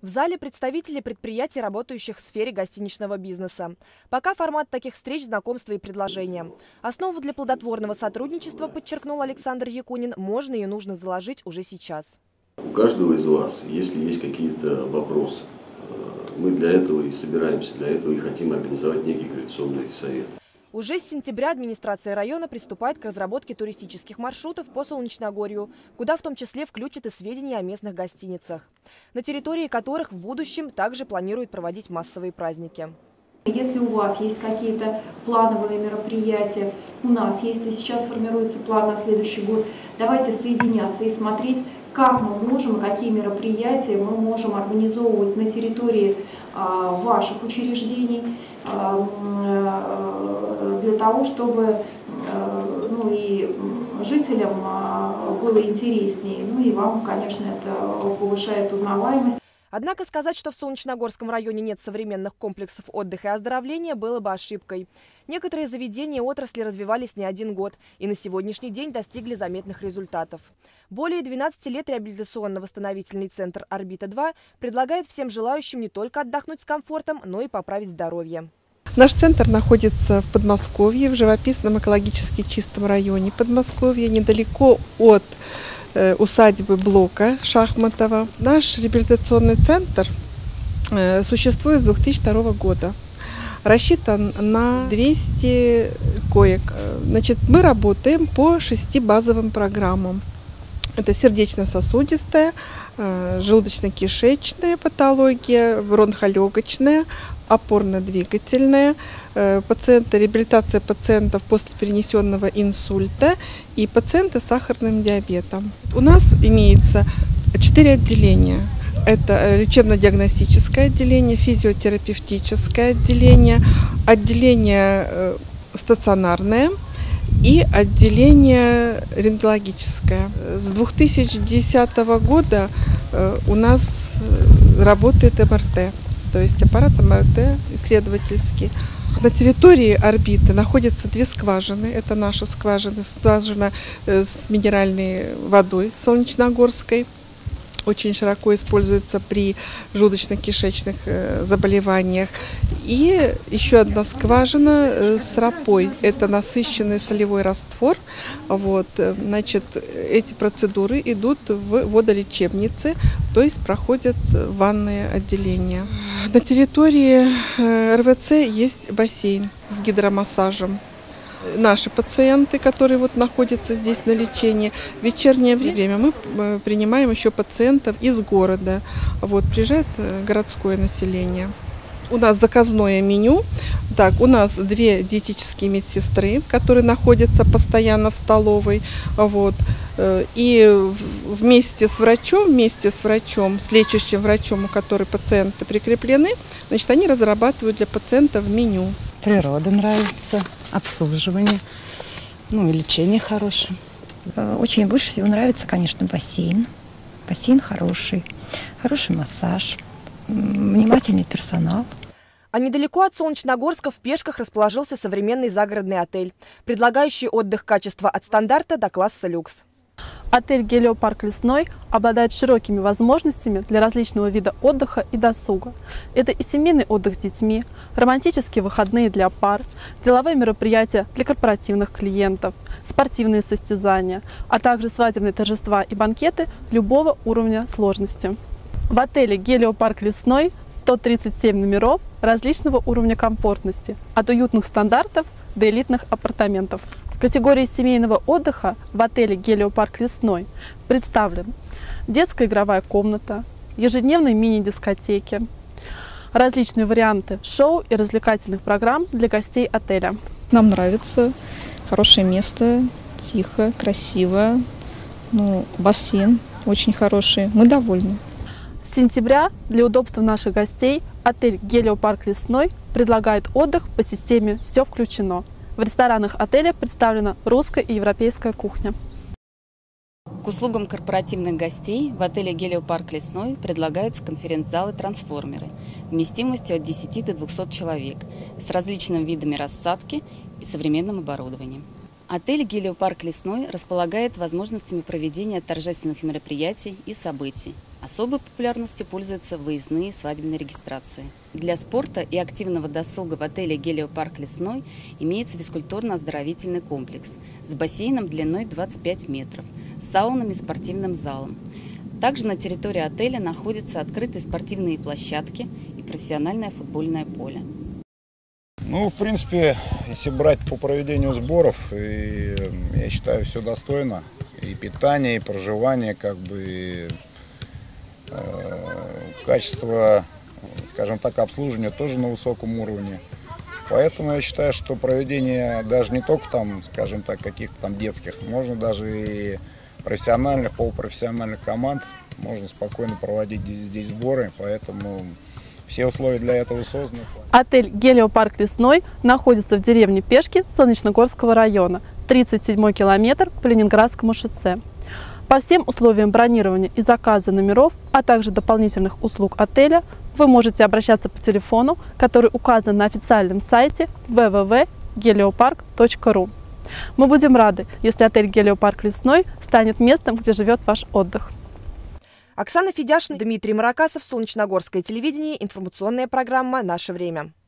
В зале представители предприятий, работающих в сфере гостиничного бизнеса. Пока формат таких встреч – знакомства и предложения. Основу для плодотворного сотрудничества, подчеркнул Александр Якунин, можно и нужно заложить уже сейчас. У каждого из вас, если есть какие-то вопросы, мы для этого и собираемся, для этого и хотим организовать некий координационный совет. Уже с сентября администрация района приступает к разработке туристических маршрутов по Солнечногорью, куда в том числе включат и сведения о местных гостиницах, на территории которых в будущем также планируют проводить массовые праздники. Если у вас есть какие-то плановые мероприятия, у нас есть и сейчас формируется план на следующий год, давайте соединяться и смотреть, как мы можем, какие мероприятия мы можем организовывать на территории ваших учреждений, для того, чтобы и жителям было интереснее, и вам, конечно, это повышает узнаваемость. Однако сказать, что в Солнечногорском районе нет современных комплексов отдыха и оздоровления, было бы ошибкой. Некоторые заведения отрасли развивались не один год и на сегодняшний день достигли заметных результатов. Более 12 лет реабилитационно-восстановительный центр «Орбита-2» предлагает всем желающим не только отдохнуть с комфортом, но и поправить здоровье. Наш центр находится в Подмосковье, в живописном экологически чистом районе Подмосковья, недалеко от усадьбы Блока Шахматова. Наш реабилитационный центр существует с 2002 года. Рассчитан на 200 коек. Мы работаем по 6 базовым программам. Это сердечно-сосудистая, желудочно-кишечная патология, бронхолегочная, опорно-двигательная, реабилитация пациентов после перенесенного инсульта и пациенты с сахарным диабетом. У нас имеется 4 отделения. Это лечебно-диагностическое отделение, физиотерапевтическое отделение, отделение стационарное и отделение рентгенологическое. С 2010 года у нас работает МРТ, то есть аппарат МРТ исследовательский. На территории орбиты находятся 2 скважины. Это наша скважина с минеральной водой солнечногорской. Очень широко используется при желудочно-кишечных заболеваниях. И еще одна скважина с ропой. Это насыщенный солевой раствор. Эти процедуры идут в водолечебнице, то есть проходят ванные отделения. На территории РВЦ есть бассейн с гидромассажем. Наши пациенты, которые находятся здесь на лечении, в вечернее время мы принимаем еще пациентов из города. Приезжает городское население. У нас заказное меню. У нас 2 диетические медсестры, которые находятся постоянно в столовой. И вместе с врачом, с лечащим врачом, у которого пациенты прикреплены, они разрабатывают для пациентов меню. Природа нравится, обслуживание, и лечение хорошее. Очень больше всего нравится, конечно, бассейн. Бассейн хороший массаж, внимательный персонал. А недалеко от Солнечногорска в Пешках расположился современный загородный отель, предлагающий отдых качества от стандарта до класса люкс. Отель «Гелиопарк Лесной» обладает широкими возможностями для различного вида отдыха и досуга. Это и семейный отдых с детьми, романтические выходные для пар, деловые мероприятия для корпоративных клиентов, спортивные состязания, а также свадебные торжества и банкеты любого уровня сложности. В отеле «Гелиопарк Лесной» 137 номеров различного уровня комфортности, от уютных стандартов до элитных апартаментов. В категории семейного отдыха в отеле «Гелиопарк Лесной» представлен детская игровая комната, ежедневные мини-дискотеки, различные варианты шоу и развлекательных программ для гостей отеля. Нам нравится, хорошее место, тихо, красиво, бассейн очень хороший, мы довольны. С сентября для удобства наших гостей отель «Гелиопарк Лесной» предлагает отдых по системе «Все включено». В ресторанах отеля представлена русская и европейская кухня. К услугам корпоративных гостей в отеле «Гелиопарк Лесной» предлагаются конференц-залы «Трансформеры» вместимостью от 10 до 200 человек с различными видами рассадки и современным оборудованием. Отель «Гелиопарк Лесной» располагает возможностями проведения торжественных мероприятий и событий. Особой популярностью пользуются выездные свадебные регистрации. Для спорта и активного досуга в отеле «Гелиопарк Лесной» имеется физкультурно-оздоровительный комплекс с бассейном длиной 25 метров, саунами и спортивным залом. Также на территории отеля находятся открытые спортивные площадки и профессиональное футбольное поле. Ну, в принципе, если брать по проведению сборов, я считаю, все достойно. И питание, и проживание, и качество, скажем так, обслуживания тоже на высоком уровне. Поэтому я считаю, что проведение даже не только скажем так, каких-то детских, можно даже и профессиональных, полупрофессиональных команд, можно спокойно проводить здесь сборы, поэтому все условия для этого созданы. Отель «Гелиопарк Лесной» находится в деревне Пешки Солнечногорского района, 37-й километр по Ленинградскому шоссе. По всем условиям бронирования и заказа номеров, а также дополнительных услуг отеля, вы можете обращаться по телефону, который указан на официальном сайте www.geliopark.ru. Мы будем рады, если отель «Гелиопарк Лесной» станет местом, где живет ваш отдых. Оксана Федяшина, Дмитрий Маракасов, Солнечногорское телевидение, информационная программа «Наше время».